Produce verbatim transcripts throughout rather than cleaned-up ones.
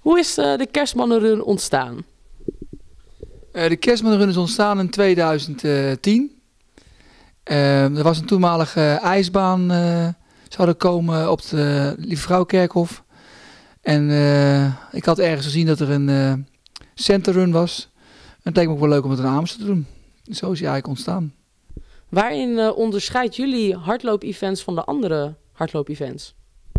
Hoe is uh, de Kerstmannenrun ontstaan? Uh, de Kerstmannenrun is ontstaan in tweeduizend tien. Uh, er was een toenmalige uh, ijsbaan uh, zou er komen op de Lieve Vrouwkerkhof. En uh, ik had ergens gezien dat er een uh, centerrun was. En het leek me ook wel leuk om het in Amersfoort te doen. Zo is hij eigenlijk ontstaan. Waarin uh, onderscheidt jullie hardloop-events van de andere hardloop-events?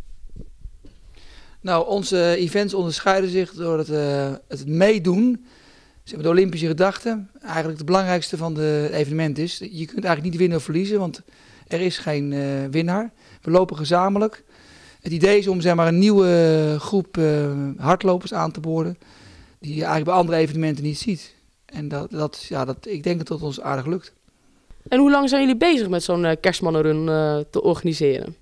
Nou, onze events onderscheiden zich door het, uh, het meedoen. Zeg maar de Olympische gedachte. Eigenlijk het belangrijkste van de evenement is. Je kunt eigenlijk niet winnen of verliezen, want er is geen uh, winnaar. We lopen gezamenlijk. Het idee is om zeg maar, een nieuwe groep uh, hardlopers aan te boren. Die je eigenlijk bij andere evenementen niet ziet. En dat, dat, ja, dat, ik denk dat dat ons aardig lukt. En hoe lang zijn jullie bezig met zo'n uh, Kerstmannenrun uh, te organiseren?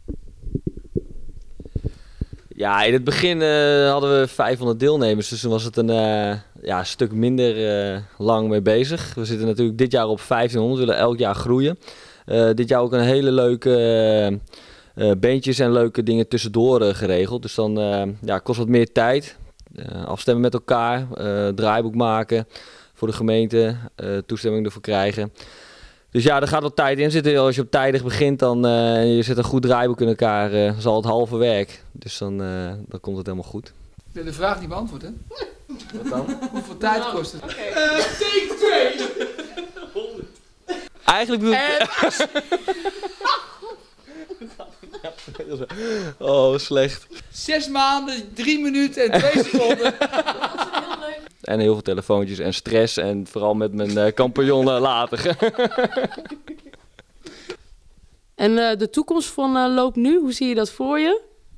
Ja, in het begin uh, hadden we vijfhonderd deelnemers, dus toen was het een uh, ja, stuk minder uh, lang mee bezig. We zitten natuurlijk dit jaar op vijftienhonderd, we willen elk jaar groeien. Uh, dit jaar ook een hele leuke uh, uh, beentjes en leuke dingen tussendoor uh, geregeld. Dus dan uh, ja, kost wat meer tijd. Uh, afstemmen met elkaar, uh, draaiboek maken voor de gemeente, uh, toestemming ervoor krijgen. Dus ja, er gaat wat tijd in zitten. Als je op tijdig begint dan uh, je zet een goed draaiboek in elkaar, uh, is al het halve werk. Dus dan, uh, dan komt het helemaal goed. Ik wil de vraag niet beantwoorden. Wat dan? Hoeveel tijd kost het? Okay. Uh, take twee! Eigenlijk bedoel ik... Oh, slecht. Zes maanden, drie minuten en twee seconden. En heel veel telefoontjes en stress en vooral met mijn uh, compagnon uh, later. En uh, de toekomst van uh, Loop Nu, hoe zie je dat voor je?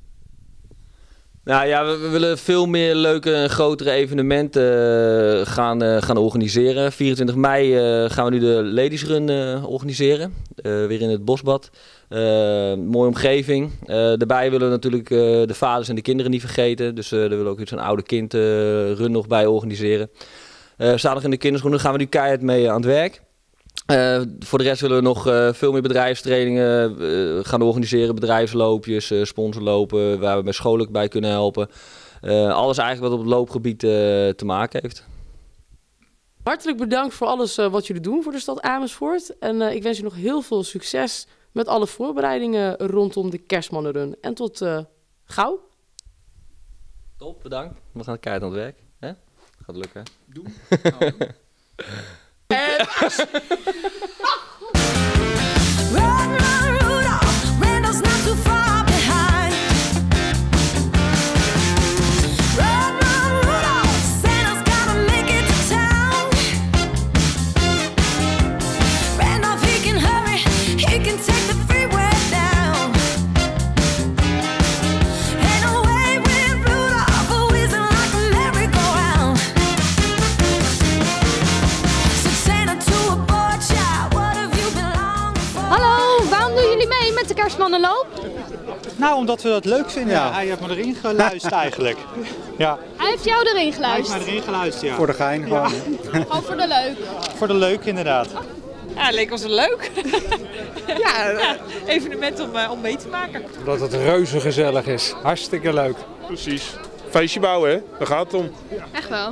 Nou ja, we, we willen veel meer leuke en grotere evenementen uh, gaan, uh, gaan organiseren. vierentwintig mei uh, gaan we nu de Ladies Run uh, organiseren. Uh, weer in het Bosbad. Uh, mooie omgeving. Uh, daarbij willen we natuurlijk uh, de vaders en de kinderen niet vergeten. Dus uh, daar willen we ook zo'n oude kind uh, run nog bij organiseren. Uh, zaterdag in de kinderschoenen gaan we nu keihard mee aan het werk. Uh, voor de rest willen we nog uh, veel meer bedrijfstrainingen uh, gaan organiseren. Bedrijfsloopjes, uh, sponsorlopen, waar we met scholen bij kunnen helpen. Uh, alles eigenlijk wat op het loopgebied uh, te maken heeft. Hartelijk bedankt voor alles uh, wat jullie doen voor de stad Amersfoort. En uh, ik wens je nog heel veel succes met alle voorbereidingen rondom de Kerstmannenrun. En tot uh, gauw. Top, bedankt. We gaan keihard aan het werk. Hè? Gaat lukken. Doen. Nou, doen. En... Kerstmannenloop? Nou, omdat we dat leuk vinden. Ja. Hij heeft me erin geluisterd eigenlijk. Ja. Hij heeft jou erin geluisterd? Hij heeft me erin geluisterd, ja. Voor de gein gewoon. Ja. Gewoon voor de leuk? Voor de leuk, inderdaad. Ja, leek ons leuk. Ja, ja, evenement om, uh, om mee te maken. Dat het reuze gezellig is. Hartstikke leuk. Precies. Feestje bouwen, hè? Daar gaat het om. Echt wel.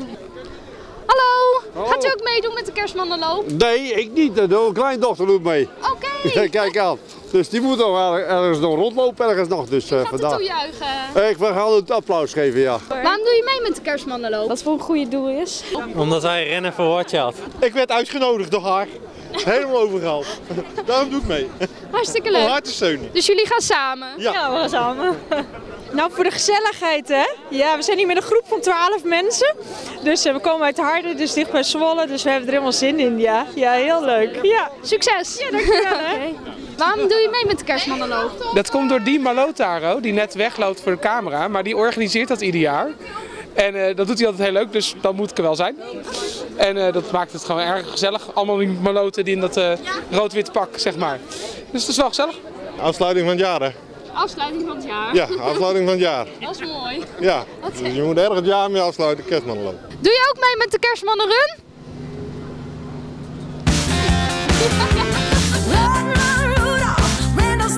Hallo, Hallo. Gaat u ook meedoen met de Kerstmannenloop? Nee, ik niet. De kleindochter doet mee. Oké. Okay. Kijk aan. Dus die moet nog ergens nog rondlopen, ergens nog. Dus, uh, gaat vandaag. het toejuichen? Ik ga het applaus geven, ja. Waarom doe je mee met de Kerstmannenloop? Wat voor een goede doel is? Omdat wij rennen voor Watchout. Ik werd uitgenodigd door haar. Helemaal overgehaald. Daarom doe ik mee. Hartstikke leuk. Om haar te steunen. Dus jullie gaan samen? Ja, ja we gaan samen. Nou, voor de gezelligheid, hè? Ja, we zijn hier met een groep van twaalf mensen. Dus uh, we komen uit Harden, dus dicht bij Zwolle. Dus we hebben er helemaal zin in, ja. Ja, heel leuk. Ja. Succes! Ja, dankjewel, hè. Okay. Waarom doe je mee met de Kerstmannenloop? Dat komt door Dien Malotaro, die net wegloopt voor de camera. Maar die organiseert dat ieder jaar. En uh, dat doet hij altijd heel leuk, dus dan moet ik er wel zijn. En uh, dat maakt het gewoon erg gezellig. Allemaal die maloten die in dat uh, rood-wit pak, zeg maar. Dus het is wel gezellig. Afsluiting van het jaar, hè? Afsluiting van het jaar? Ja, afsluiting van het jaar. Dat is mooi. Ja, okay. Dus je moet erg het jaar mee afsluiten, Kerstmannenloop. Doe je ook mee met de Kerstmannenrun?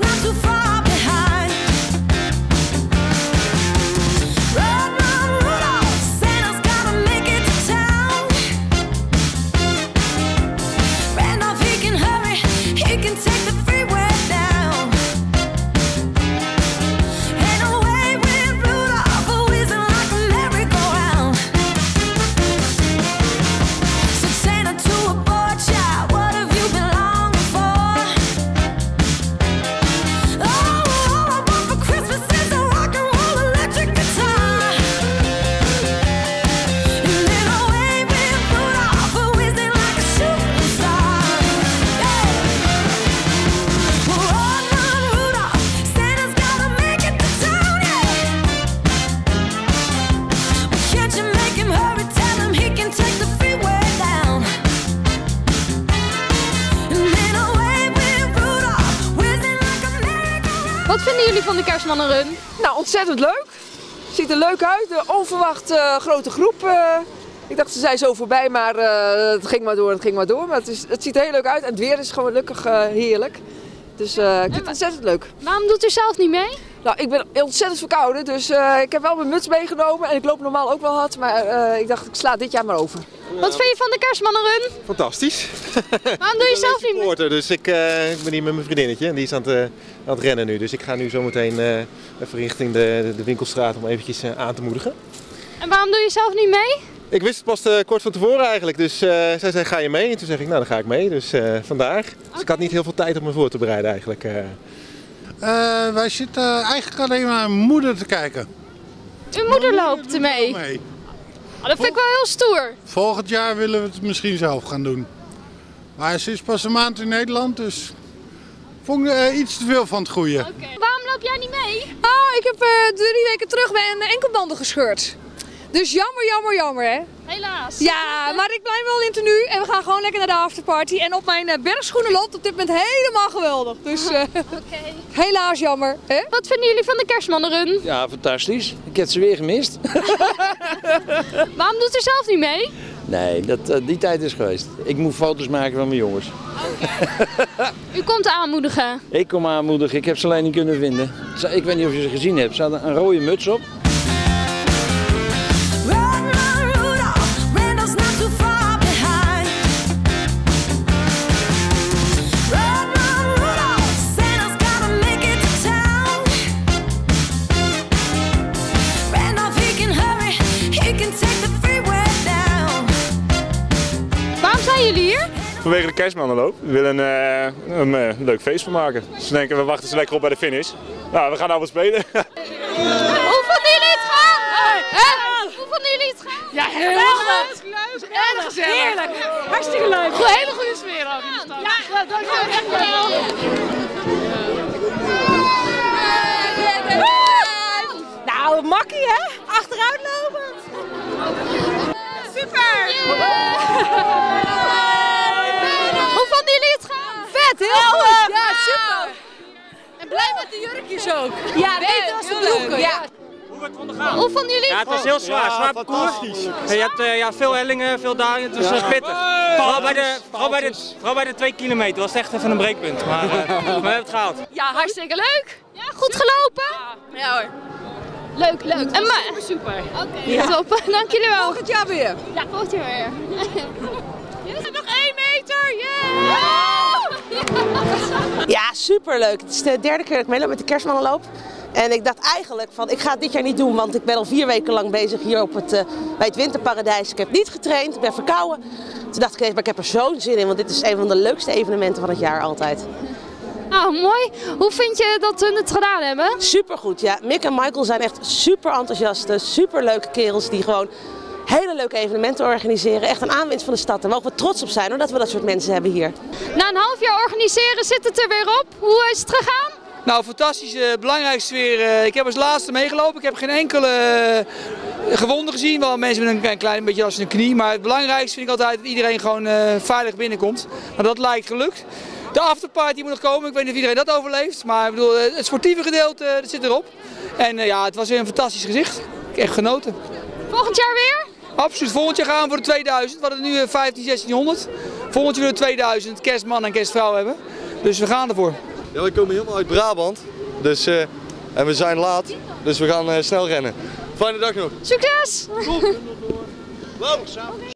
Run, run, Rudolph, Wat vinden jullie van de Kerstmannenrun? Nou, ontzettend leuk. Ziet er leuk uit. Een onverwacht uh, grote groep. Uh, ik dacht ze zijn zo voorbij, maar uh, het ging maar door, het ging maar door. Maar het, is, het ziet er heel leuk uit en het weer is gewoon gelukkig uh, heerlijk. Dus uh, ik vind het ontzettend leuk. Waarom doet u zelf niet mee? Nou, ik ben ontzettend verkouden, dus uh, ik heb wel mijn muts meegenomen en ik loop normaal ook wel hard, maar uh, ik dacht ik sla dit jaar maar over. Wat vind je van de Kerstmannenrun? Fantastisch. Waarom doe je zelf niet mee? Dus ik, uh, ik ben hier met mijn vriendinnetje en die is aan het, uh, aan het rennen nu. Dus ik ga nu zometeen uh, even richting de, de winkelstraat om eventjes uh, aan te moedigen. En waarom doe je zelf niet mee? Ik wist het pas uh, kort van tevoren eigenlijk, dus uh, zij zei ga je mee? En toen zeg ik nou dan ga ik mee, dus uh, vandaar. Dus okay. Ik had niet heel veel tijd om me voor te bereiden eigenlijk. Uh. Uh, wij zitten eigenlijk alleen maar mijn moeder te kijken. Uw moeder loopt er mee? mee. Oh, dat vind ik wel heel stoer. Volgend jaar willen we het misschien zelf gaan doen. Maar ze is pas een maand in Nederland, dus vond ik uh, iets te veel van het goede. Okay. Waarom loop jij niet mee? Oh, ik heb uh, drie weken terug mijn enkelbanden gescheurd. Dus jammer, jammer, jammer hè. Helaas. Ja, maar ik blijf wel in tenue en we gaan gewoon lekker naar de afterparty. En op mijn uh, bergschoenen loopt op dit moment helemaal geweldig. Dus uh, okay. Helaas jammer. Hè? Wat vinden jullie van de Kerstmannenrun? Ja, fantastisch. Ik heb ze weer gemist. Waarom doet u zelf niet mee? Nee, dat, uh, die tijd is geweest. Ik moet foto's maken van mijn jongens. Okay. U komt aanmoedigen? Ik kom aanmoedigen, ik heb ze alleen niet kunnen vinden. Ik weet niet of je ze gezien hebt. Ze hadden een rode muts op. Jullie hier? Vanwege de Kerstmannenloop. We willen uh, een uh, leuk feest van maken. Dus we denken, we wachten ze lekker op bij de finish. Nou, we gaan nou wat spelen. Hoe vonden jullie het gaan? Hey. Hoe vonden jullie het gaan? Ja, heel leuk. Leuk. Erg gezellig. Heerlijk. Hartstikke leuk. Een hele goede sfeer ook in de stad. Ja, ja dankjewel. Nou, makkie hè? Achteruit lopen. Super! Hoe vonden jullie het gaan? Vet, heel oh, goed! Ja, super! En blij met de jurkjes ook. Ja, beter als de broeken. Ja. Hoe werd het ondergaan? Hoe vonden jullie het? Ja, het was heel zwaar, ja, zwaar parcours. Je hebt uh, ja, veel hellingen, veel dalingen, het was uh, pittig. Vooral bij, de, vooral, bij de, vooral bij de twee kilometer was het echt even een breekpunt, maar uh, we hebben het gehaald. Ja, hartstikke leuk. Ja, goed gelopen. Ja hoor. Leuk, leuk. En maar... Super, super. Oké, okay, ja. Top. Dank jullie wel. Volgend jaar weer. Ja, volgend jaar weer. Yes. Nog één meter, yeah! Ja! Ja, superleuk. Het is de derde keer dat ik meeloop met de Kerstmannenloop. En ik dacht eigenlijk van, ik ga het dit jaar niet doen, want ik ben al vier weken lang bezig hier op het, uh, bij het Winterparadijs. Ik heb niet getraind, ik ben verkouden. Toen dacht ik eens, maar ik heb er zo'n zin in, want dit is een van de leukste evenementen van het jaar altijd. Nou, mooi. Hoe vind je dat hun het gedaan hebben? Supergoed, ja. Mick en Michael zijn echt super enthousiaste, super leuke kerels die gewoon hele leuke evenementen organiseren. Echt een aanwinst van de stad. Daar mogen we trots op zijn, hoor, dat we dat soort mensen hebben hier. Na een half jaar organiseren zit het er weer op. Hoe is het gegaan? Nou, fantastisch. Uh, belangrijkste weer. Uh, ik heb als laatste meegelopen. Ik heb geen enkele uh, gewonden gezien. Wel mensen met een, een klein beetje last in de knie. Maar het belangrijkste vind ik altijd dat iedereen gewoon uh, veilig binnenkomt. Maar dat lijkt gelukt. De afterparty moet nog komen. Ik weet niet of iedereen dat overleeft. Maar ik bedoel, het sportieve gedeelte uh, dat zit erop. En uh, ja, het was weer een fantastisch gezicht. Ik heb echt genoten. Volgend jaar weer? Absoluut. Volgend jaar gaan we voor de tweeduizend. We hadden nu uh, vijftien, zestienhonderd. Volgend jaar weer de tweeduizend. Kerstman en kerstvrouw hebben. Dus we gaan ervoor. Ja, we komen helemaal uit Brabant. Dus, uh, en we zijn laat. Dus we gaan uh, snel rennen. Fijne dag nog. Succes! Wow.